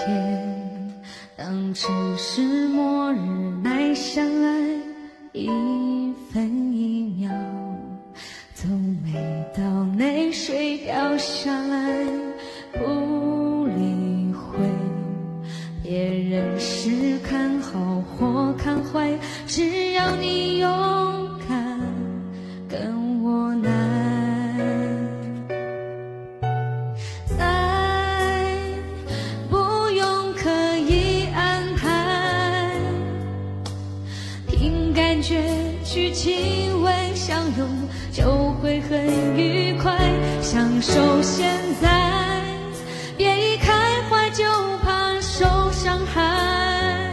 天，当城市末日来相爱，一分一秒，从每道泪水掉下来，不理会别人是看好或看坏，只要你勇敢跟我来。爱不用刻意安排，凭感觉去亲吻相拥，就会很愉快。享受现在，别一开怀就怕受伤害。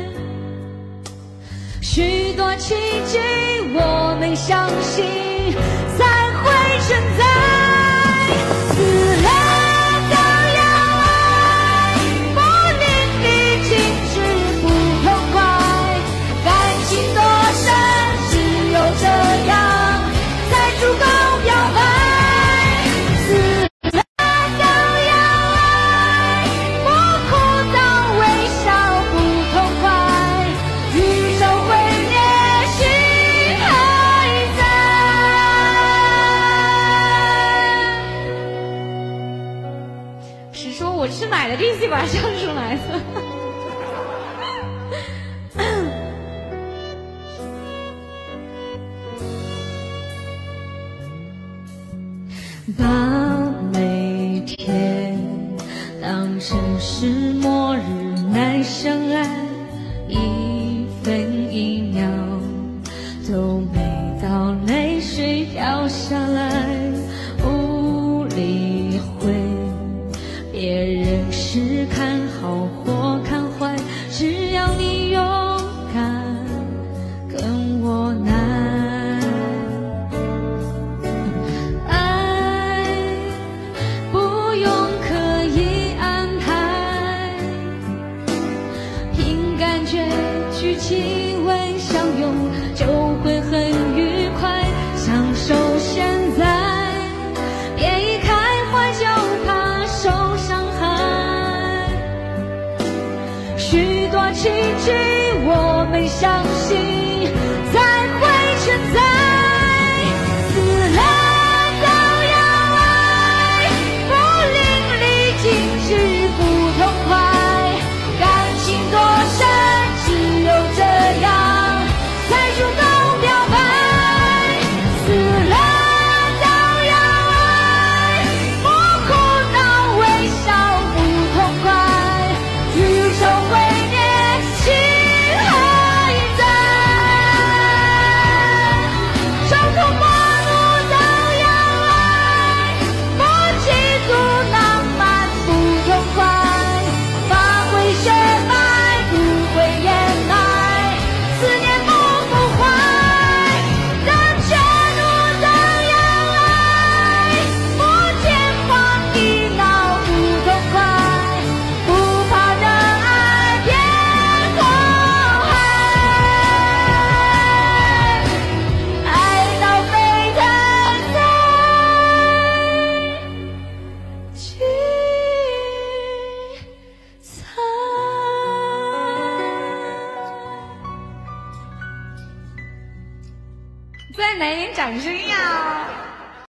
许多奇迹我们相信才会存在。死了都要爱，不淋漓尽致不痛快。感情多深，只有这样才足够表白。死了都要爱，不哭到微笑不痛快。宇宙毁灭，心还在。是说我吃奶的这句把它唱出来的。把每天当成是末日来相爱，一分一秒，都每道泪水掉下来，不理会别人是看好或看坏，只要你勇敢跟我来。去亲吻相拥，就会很愉快。享受现在，别一开怀就怕受伤害。许多奇迹我们相信